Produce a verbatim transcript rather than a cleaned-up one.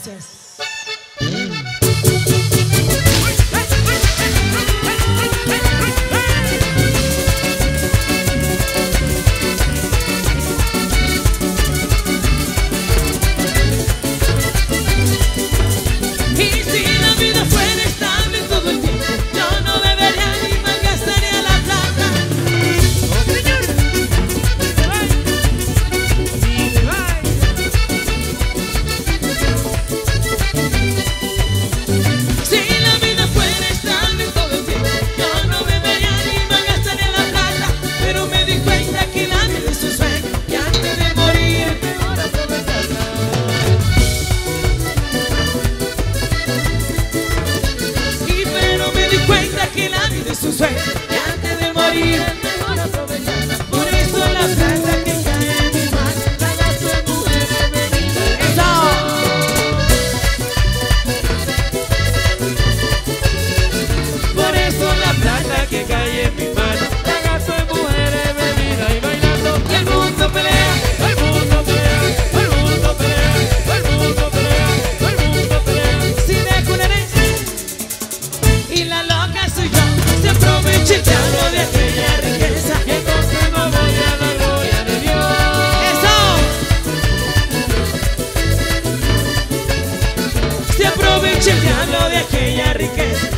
Y antes de morir, mejor aprovecharla. Por eso la plata que cae en mi mano la gasto en mujeres bonitas. ¡Eso! Por eso la plata que cae en mi mano la gasto en mujeres bebidas y bailando. Y el mundo pelea, el mundo pelea, el mundo pelea, el mundo pelea, el mundo pelea. Si dejo una herencia y la loca soy yo, se aprovecha el diablo de aquella riqueza y entonces no voy a la gloria de Dios. ¡Eso! Se aprovecha el diablo de aquella riqueza